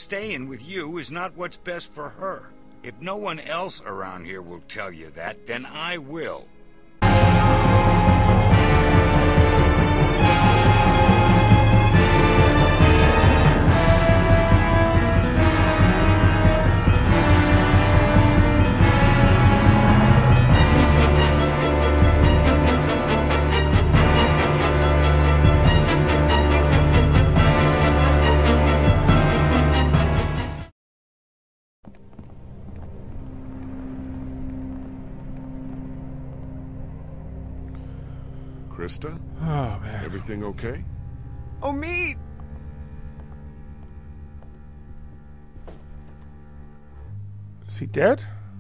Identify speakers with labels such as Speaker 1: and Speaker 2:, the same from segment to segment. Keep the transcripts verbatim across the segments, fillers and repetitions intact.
Speaker 1: staying with you is not what's best for her. If no one else around here will tell you that, then I will.
Speaker 2: Krista?
Speaker 3: Oh, man.
Speaker 2: Everything okay?
Speaker 4: Omid!
Speaker 3: Is he dead?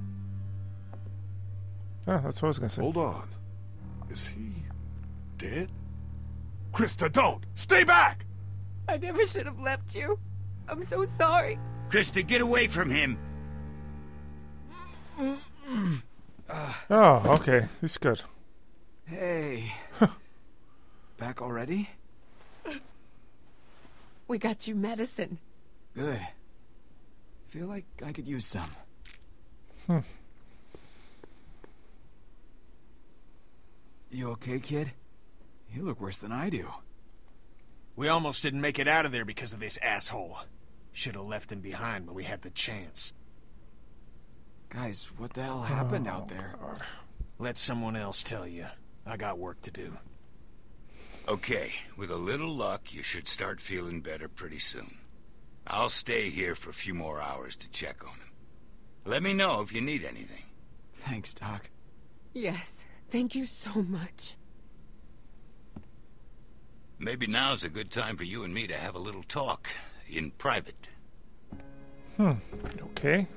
Speaker 3: Oh, that's what I was gonna say.
Speaker 2: Hold on. Is he dead? Krista, don't! Stay back!
Speaker 4: I never should have left you. I'm so sorry.
Speaker 1: Krista, get away from him!
Speaker 3: Oh, okay. He's good.
Speaker 5: Hey. Back already?
Speaker 4: We got you medicine.
Speaker 5: Good. Feel like I could use some.
Speaker 3: Hmm.
Speaker 5: You okay, kid? You look worse than I do.
Speaker 6: We almost didn't make it out of there because of this asshole. Should have left him behind when we had the chance.
Speaker 5: Guys, what the hell happened
Speaker 3: Oh,
Speaker 5: out there?
Speaker 3: God.
Speaker 6: Let someone else tell you. I got work to do.
Speaker 1: Okay, with a little luck, you should start feeling better pretty soon. I'll stay here for a few more hours to check on him. Let me know if you need anything.
Speaker 5: Thanks, Doc.
Speaker 4: Yes, thank you so much.
Speaker 1: Maybe now's a good time for you and me to have a little talk, in private.
Speaker 3: Hmm. Okay.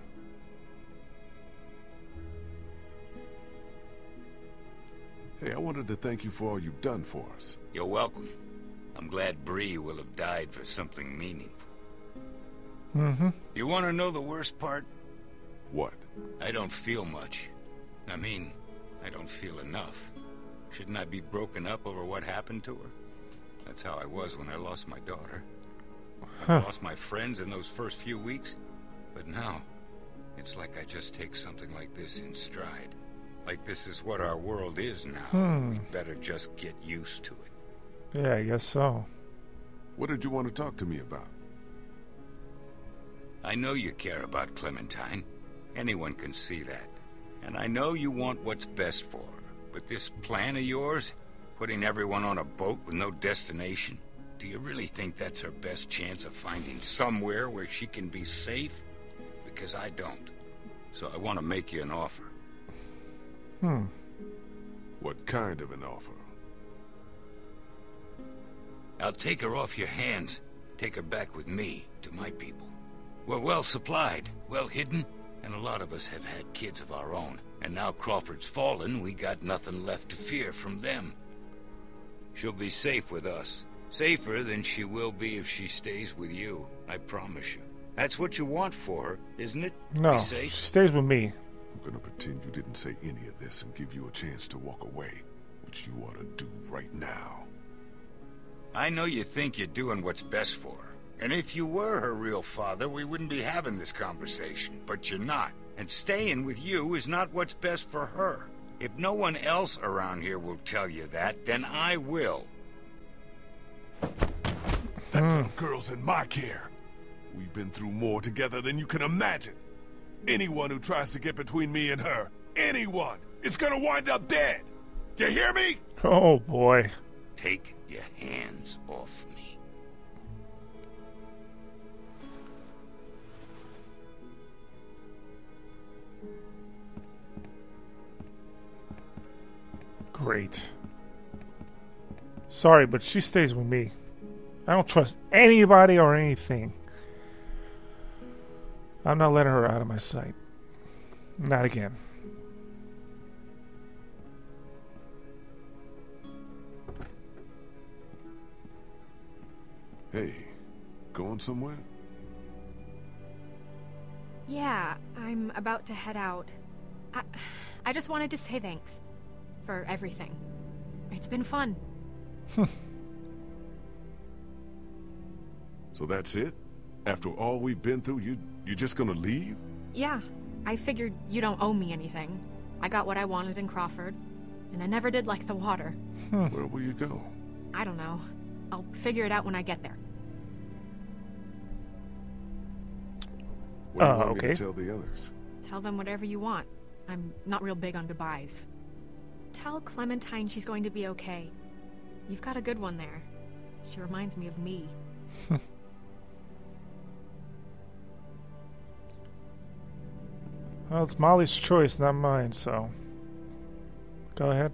Speaker 2: Hey, I wanted to thank you for all you've done for us.
Speaker 1: You're welcome. I'm glad Bree will have died for something meaningful.
Speaker 3: Mm-hmm.
Speaker 1: You want to know the worst part?
Speaker 2: What?
Speaker 1: I don't feel much. I mean, I don't feel enough. Shouldn't I be broken up over what happened to her? That's how I was when I lost my daughter. I
Speaker 3: Huh.
Speaker 1: lost my friends in those first few weeks. But now, it's like I just take something like this in stride. Like this is what our world is now.
Speaker 3: Hmm.
Speaker 1: We better just get used to it.
Speaker 3: Yeah, I guess so.
Speaker 2: What did you want to talk to me about?
Speaker 1: I know you care about Clementine. Anyone can see that. And I know you want what's best for her. But this plan of yours, putting everyone on a boat with no destination, do you really think that's her best chance of finding somewhere where she can be safe? Because I don't. So I want to make you an offer.
Speaker 3: Hmm.
Speaker 2: What kind of an offer?
Speaker 1: I'll take her off your hands. Take her back with me, to my people. We're well supplied, well hidden, and a lot of us have had kids of our own. And now Crawford's fallen, we got nothing left to fear from them. She'll be safe with us. Safer than she will be if she stays with you, I promise you. That's what you want for her, isn't it?
Speaker 3: No,
Speaker 1: Be
Speaker 3: she
Speaker 1: safe?
Speaker 3: stays with me.
Speaker 2: I'm gonna pretend you didn't say any of this and give you a chance to walk away, which you ought to do right now.
Speaker 1: I know you think you're doing what's best for her. And if you were her real father, we wouldn't be having this conversation. But you're not. And staying with you is not what's best for her. If no one else around here will tell you that, then I will.
Speaker 2: That little girl's in my care. We've been through more together than you can imagine. Anyone who tries to get between me and her, anyone, is gonna wind up dead. You hear me?
Speaker 3: Oh, boy.
Speaker 1: Take your hands off me.
Speaker 3: Great. Sorry, but she stays with me. I don't trust anybody or anything. I'm not letting her out of my sight. Not again.
Speaker 2: Hey, going somewhere?
Speaker 7: Yeah, I'm about to head out. I, I just wanted to say thanks for everything. It's been fun.
Speaker 2: So that's it? After all we've been through, you you just gonna leave?
Speaker 7: Yeah, I figured you don't owe me anything. I got what I wanted in Crawford, and I never did like the water.
Speaker 2: Where will you go?
Speaker 7: I don't know. I'll figure it out when I get there.
Speaker 2: What do you
Speaker 3: Uh,
Speaker 2: want me
Speaker 3: okay.
Speaker 2: to tell the others?
Speaker 7: Tell them whatever you want. I'm not real big on goodbyes. Tell Clementine she's going to be okay. You've got a good one there. She reminds me of me.
Speaker 3: Well, it's Molly's choice, not mine, so... Go ahead.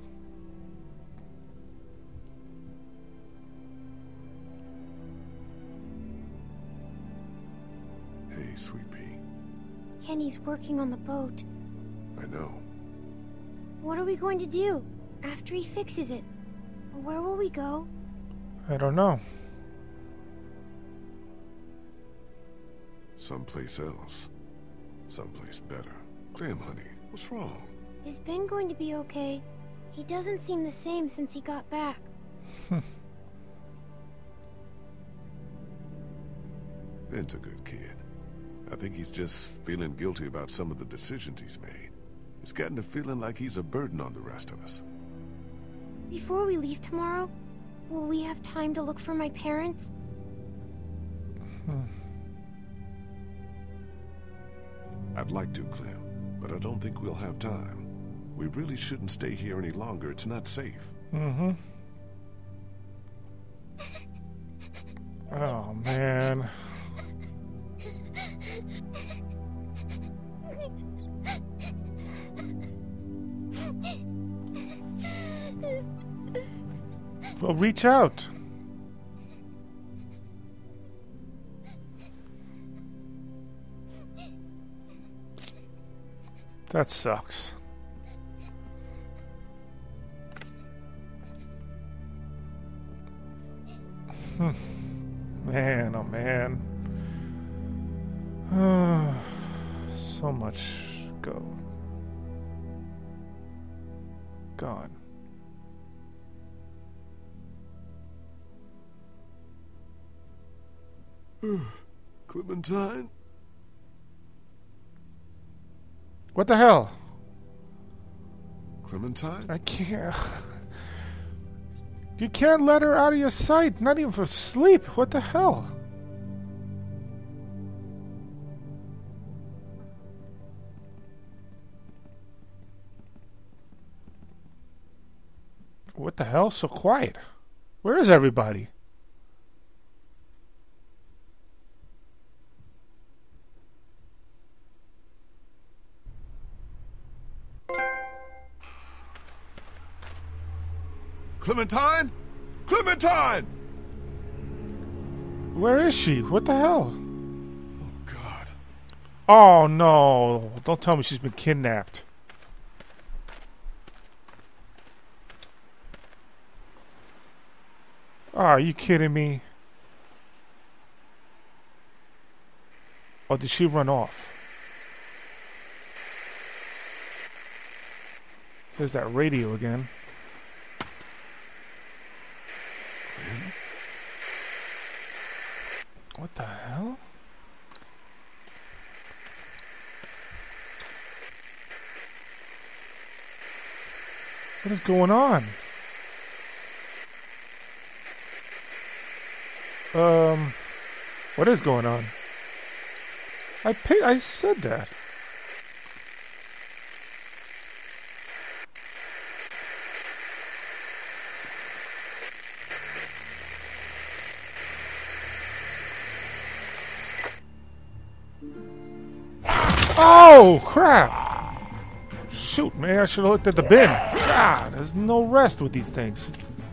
Speaker 2: Hey, Sweet Pea.
Speaker 8: Kenny's working on the boat.
Speaker 2: I know.
Speaker 8: What are we going to do after he fixes it? Where will we go?
Speaker 3: I don't know.
Speaker 2: Someplace else. Someplace better. Clem, honey, what's wrong?
Speaker 8: Is Ben going to be okay? He doesn't seem the same since he got back.
Speaker 2: Ben's a good kid. I think he's just feeling guilty about some of the decisions he's made. He's gotten to feeling like he's a burden on the rest of us.
Speaker 8: Before we leave tomorrow, will we have time to look for my parents?
Speaker 2: I'd like to, Clem, but I don't think we'll have time. We really shouldn't stay here any longer. It's not safe.
Speaker 3: Mm-hmm. Oh, man. Well, reach out. That sucks. Man, oh man. So much go. Gone.
Speaker 2: Clementine?
Speaker 3: What the hell?
Speaker 2: Clementine?
Speaker 3: I can't. You can't let her out of your sight, not even for sleep. What the hell? What the hell? So quiet. Where is everybody?
Speaker 2: Clementine? Clementine!
Speaker 3: Where is she? What the hell?
Speaker 2: Oh, God.
Speaker 3: Oh, no. Don't tell me she's been kidnapped. Oh, are you kidding me? Oh, did she run off? There's that radio again.
Speaker 2: Clem?
Speaker 3: What the hell? What is going on? Um, what is going on? I pay, I said that. Oh, crap! Shoot, man, I should have looked at the bin. God, there's no rest with these things.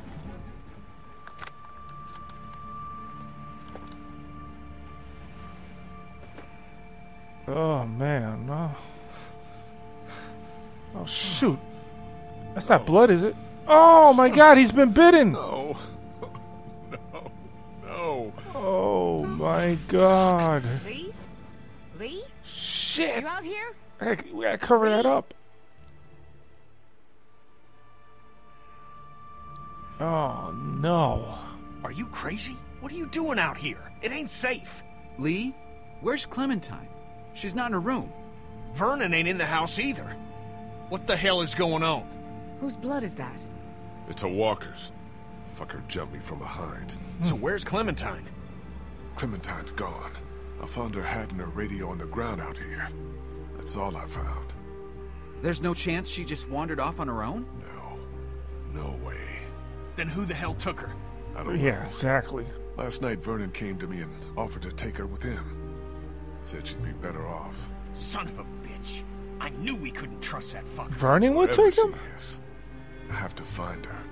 Speaker 3: Oh, man, no. Oh, shoot. That's not blood, is it? Oh, my God, he's been bitten!
Speaker 2: No. No. No.
Speaker 3: Oh, my God.
Speaker 4: Lee? Lee?
Speaker 3: Shit!
Speaker 4: You out here?
Speaker 3: I gotta, we gotta cover that up. Oh, no.
Speaker 6: Are you crazy? What are you doing out here? It ain't safe.
Speaker 5: Lee, where's Clementine? She's not in her room.
Speaker 6: Vernon ain't in the house either. What the hell is going on?
Speaker 4: Whose blood is that?
Speaker 2: It's a Walker's. Fucker jumped me from behind.
Speaker 6: So where's Clementine?
Speaker 2: Clementine's gone. I found her hat and her radio on the ground out here. That's all I found.
Speaker 5: There's no chance she just wandered off on her own?
Speaker 2: No. No way.
Speaker 6: Then who the hell took her?
Speaker 2: I don't
Speaker 3: Yeah,
Speaker 2: know.
Speaker 3: exactly.
Speaker 2: Last night Vernon came to me and offered to take her with him. Said she'd be better off.
Speaker 6: Son of a bitch. I knew we couldn't trust that fucker.
Speaker 3: Vernon would
Speaker 2: Wherever
Speaker 3: take him?
Speaker 2: she is, I have to find her.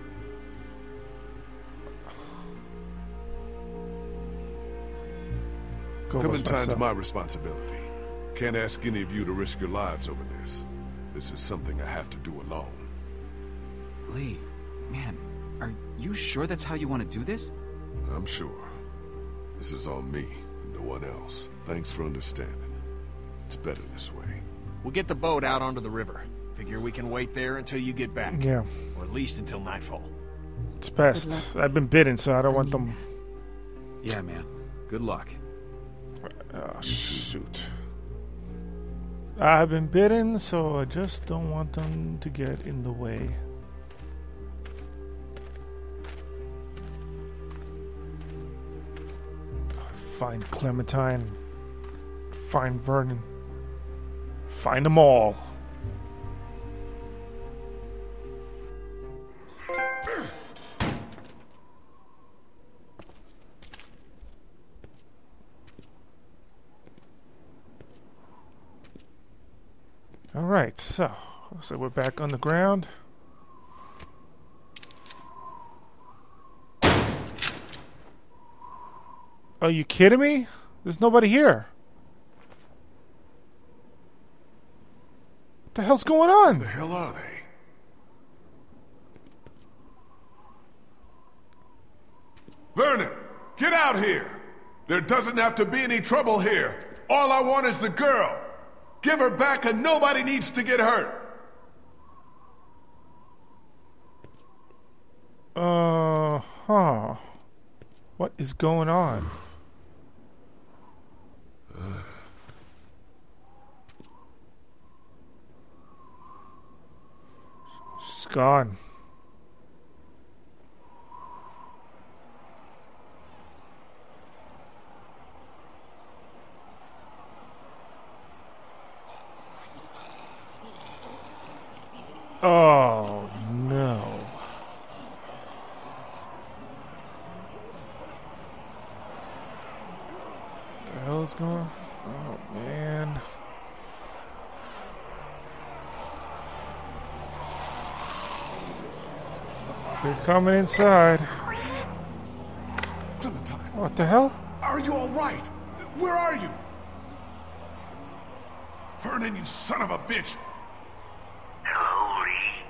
Speaker 3: Go with
Speaker 2: Clementine's
Speaker 3: myself.
Speaker 2: my responsibility. Can't ask any of you to risk your lives over this. This is something I have to do alone.
Speaker 5: Lee, man, are you sure that's how you want to do this?
Speaker 2: I'm sure. This is on me, no one else. Thanks for understanding. It's better this way.
Speaker 6: We'll get the boat out onto the river. Figure we can wait there until you get back.
Speaker 3: Yeah,
Speaker 6: Or at least until nightfall.
Speaker 3: it's best. I've been bitten, so I don't want them.
Speaker 5: Yeah, man. Good luck.
Speaker 3: Oh, shoot. I've been bitten, so I just don't want them to get in the way. Find Clementine. Find Vernon. Find them all. Alright, so, so we're back on the ground. Are you kidding me? There's nobody here. What the hell's going
Speaker 2: Where the
Speaker 3: on?
Speaker 2: hell are they? Vernon, get out here! There doesn't have to be any trouble here. All I want is the girl. Give her back and nobody needs to get hurt.
Speaker 3: Uh huh. What is going on? She's gone. Oh no. What the hell is going on? Oh man. They're coming inside.
Speaker 2: Clementine,
Speaker 3: What the hell?
Speaker 2: are you all right? Where are you? Vernon, you son of a bitch!
Speaker 9: Hello, Lee.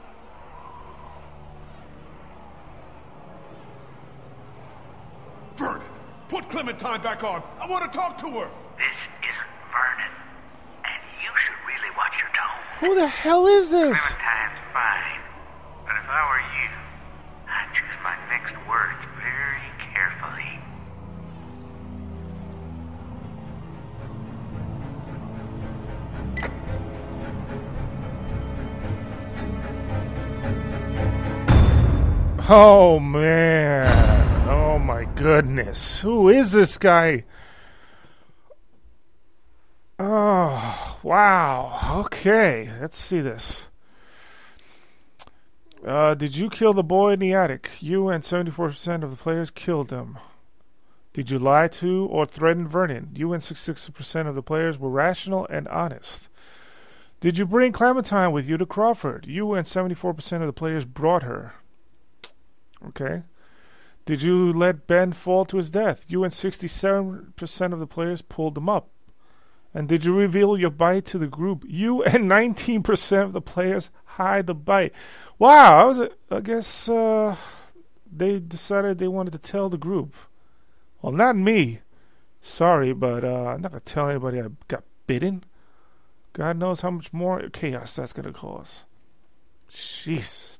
Speaker 2: Vernon, put Clementine back on. I want to talk to her.
Speaker 9: This isn't Vernon. And you should really watch your tone.
Speaker 3: Who the hell is this?
Speaker 9: Clementine's fine. But if I were you, I'd choose my next words very carefully.
Speaker 3: Oh man. Oh my goodness. Who is this guy? Oh, wow. Okay, let's see this. Uh, did you kill the boy in the attic? You and seventy-four percent of the players killed him. Did you lie to or threaten Vernon? You and sixty-six percent of the players were rational and honest. Did you bring Clementine with you to Crawford? You and seventy-four percent of the players brought her. Okay. Did you let Ben fall to his death? You and sixty-seven percent of the players pulled him up. And did you reveal your bite to the group? You and nineteen percent of the players hide the bite. Wow, I was, I guess uh, they decided they wanted to tell the group. Well, not me. Sorry, but uh, I'm not going to tell anybody I got bitten. God knows how much more chaos that's going to cause. Jeez.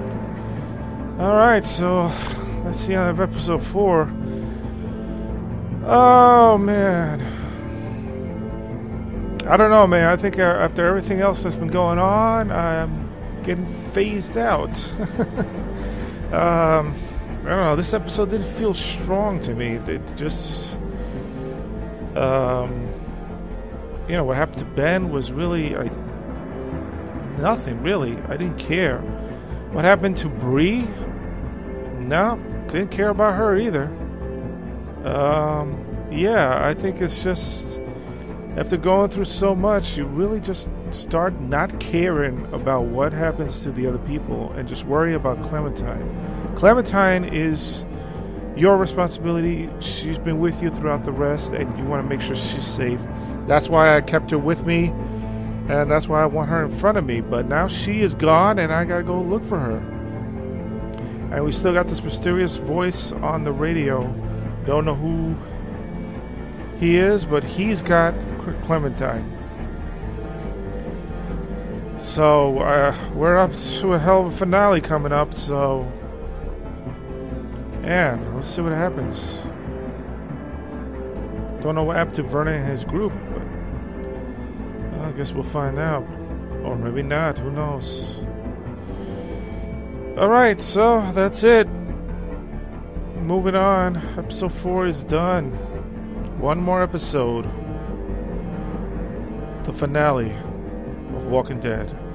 Speaker 3: Alright, so let's see on episode four. Oh, man. I don't know, man. I think after everything else that's been going on, I'm getting phased out. um, I don't know. This episode didn't feel strong to me. It just... Um, you know, what happened to Ben was really... like nothing, really. I didn't care. What happened to Bree? No, didn't care about her either. Um, yeah, I think it's just... After going through so much, you really just start not caring about what happens to the other people and just worry about Clementine. Clementine is your responsibility. She's been with you throughout the rest, and you want to make sure she's safe. That's why I kept her with me, and that's why I want her in front of me. But now she is gone, and I gotta go look for her. And we still got this mysterious voice on the radio. Don't know who he is, but he's got Clementine. So uh, we're up to a hell of a finale coming up, so and we'll see what happens. Don't know what happened to Vernon and his group, but well, I guess we'll find out. Or maybe not, who knows. Alright, so that's it. Moving on. Episode four is done. One more episode. The finale of Walking Dead.